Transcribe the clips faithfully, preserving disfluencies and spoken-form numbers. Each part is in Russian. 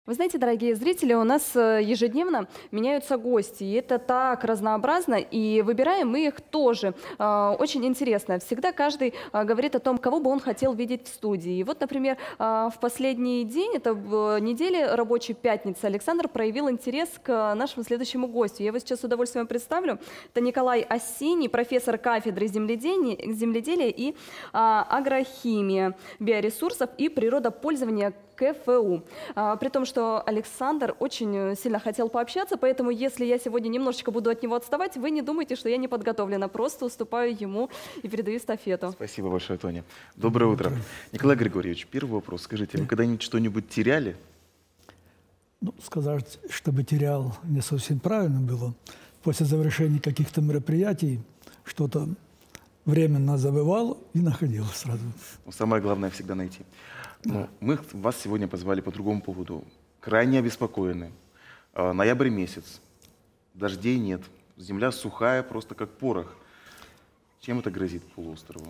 Вы знаете, дорогие зрители, у нас э, ежедневно меняются гости, и это так разнообразно, и выбираем мы их тоже. Э, Очень интересно. Всегда каждый э, говорит о том, кого бы он хотел видеть в студии. И вот, например, э, в последний день, это в неделе рабочей пятницы, Александр проявил интерес к нашему следующему гостю. Я его сейчас с удовольствием представлю. Это Николай Осиний, профессор кафедры земледения, земледелия и а, агрохимии, биоресурсов и природопользования КФУ. А, при том, что Александр очень сильно хотел пообщаться, поэтому если я сегодня немножечко буду от него отставать, вы не думайте, что я не подготовлена, просто уступаю ему и передаю эстафету. Спасибо большое, Тоня. Доброе утро. Николай Григорьевич, первый вопрос. Скажите, вы когда-нибудь что-нибудь теряли? Ну, сказать, чтобы терял, не совсем правильно было. После завершения каких-то мероприятий что-то временно забывал и находил сразу. Ну, самое главное всегда найти. Ну, мы вас сегодня позвали по другому поводу. Крайне обеспокоены. А, ноябрь месяц. Дождей нет. Земля сухая, просто как порох. Чем это грозит полуострову?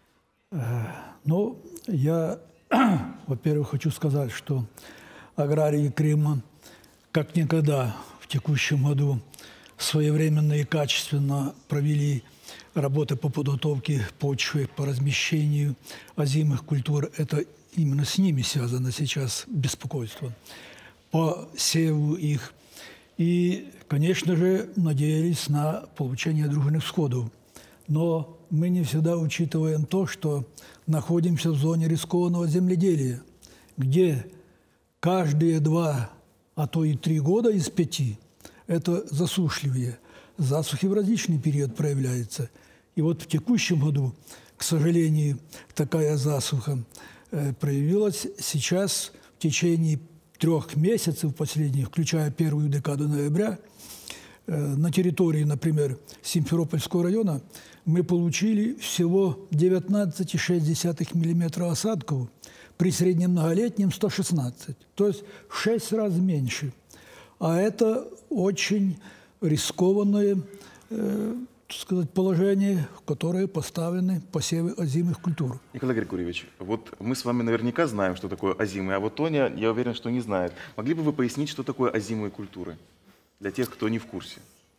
Ну, я, во-первых, хочу сказать, что аграрии Крыма как никогда в текущем году своевременно и качественно провели работы по подготовке почвы, по размещению озимых культур. Это именно с ними связано сейчас беспокойство. По севу их. И, конечно же, надеялись на получение дружных всходов. Но мы не всегда учитываем то, что находимся в зоне рискованного земледелия, где каждые два, а то и три года из пяти – это засушливые. Засухи в различный период проявляются. И вот в текущем году, к сожалению, такая засуха э, проявилась сейчас в течение трех месяцев последних, включая первую декаду ноября. Э, на территории, например, Симферопольского района мы получили всего девятнадцать целых шесть десятых миллиметра осадков, при среднем многолетнем сто шестнадцать, то есть в шесть раз меньше. А это очень рискованное э, сказать, положение, в которое поставлены посевы озимых культур. Николай Григорьевич, вот мы с вами наверняка знаем, что такое озимые, а вот Тоня, я уверен, что не знает. Могли бы вы пояснить, что такое озимые культуры для тех, кто не в курсе?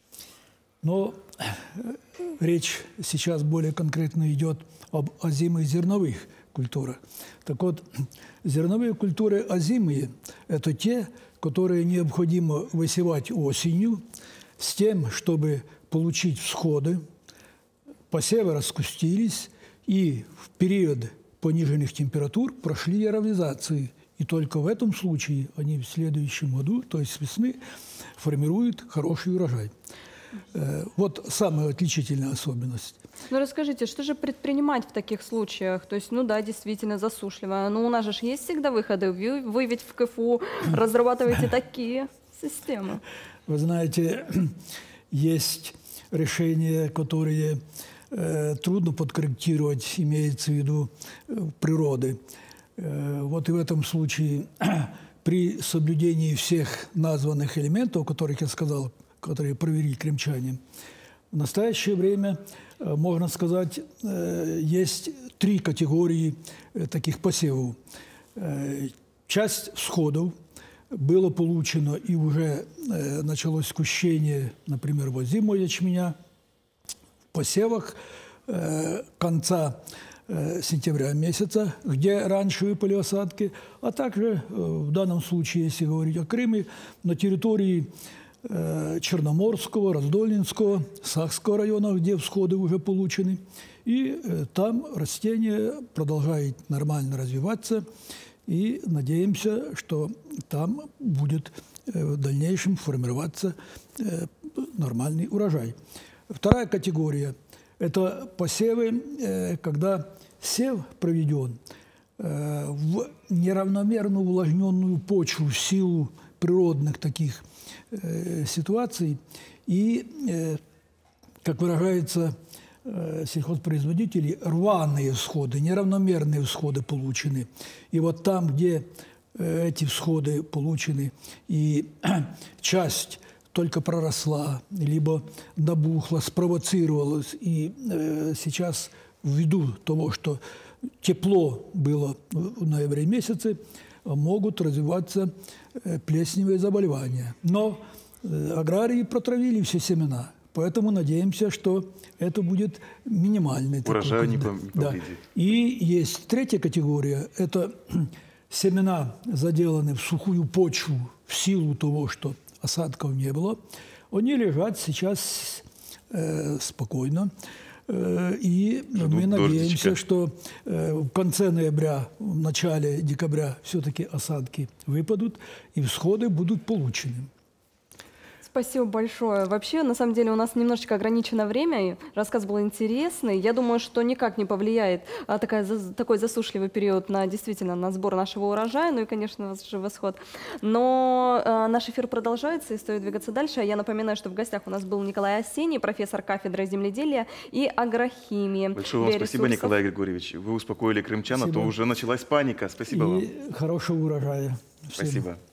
Но речь сейчас более конкретно идет об озимых зерновых культурах. Так вот, зерновые культуры озимые – это те, которые необходимо высевать осенью с тем, чтобы получить всходы, посевы раскустились и в период пониженных температур прошли яровизации. И только в этом случае они в следующем году, то есть с весны, формируют хороший урожай. Вот самая отличительная особенность. Ну расскажите, что же предпринимать в таких случаях? То есть, ну да, действительно засушливо. Но у нас же есть всегда выходы. Вы, вы ведь в КФУ разрабатываете такие системы. Вы знаете, есть решения, которые э, трудно подкорректировать, имеется в виду э, природы. Э, вот и в этом случае при соблюдении всех названных элементов, о которых я сказал, которые провели крымчане, в настоящее время, э, можно сказать, э, есть три категории э, таких посевов. Э, часть всходов было получено и уже э, началось скущение, например, озимого ячменя в посевах э, конца э, сентября месяца, где раньше выпали осадки, а также э, в данном случае, если говорить о Крыме, на территории э, Черноморского, Раздольнинского, Сахского района, где всходы уже получены. И э, там растение продолжает нормально развиваться. И надеемся, что там будет в дальнейшем формироваться нормальный урожай. Вторая категория – это посевы, когда сев проведен в неравномерно увлажненную почву в силу природных таких ситуаций. И, как выражается сельхозпроизводителей, рваные всходы, неравномерные всходы получены. И вот там, где эти всходы получены, и часть только проросла, либо набухла, спровоцировалась, и э, сейчас ввиду того, что тепло было в ноябре месяце, могут развиваться э, плесневые заболевания. Но э, аграрии протравили все семена. Поэтому надеемся, что это будет минимальный урожай не, да. не да. И есть третья категория. Это семена, заделаны в сухую почву в силу того, что осадков не было. Они лежат сейчас э, спокойно. Э, и Ждут мы надеемся, дождичка. что э, в конце ноября, в начале декабря все-таки осадки выпадут и всходы будут получены. Спасибо большое. Вообще, на самом деле, у нас немножечко ограничено время, и рассказ был интересный. Я думаю, что никак не повлияет а, такая, за, такой засушливый период на действительно на сбор нашего урожая, ну и, конечно же, восход. Но а, наш эфир продолжается и стоит двигаться дальше. А я напоминаю, что в гостях у нас был Николай Осений, профессор кафедры земледелия и агрохимии. Большое вам спасибо, Николай Григорьевич. Вы успокоили крымчан, а то уже началась паника. Спасибо и вам. Хорошего урожая. Всем. Спасибо.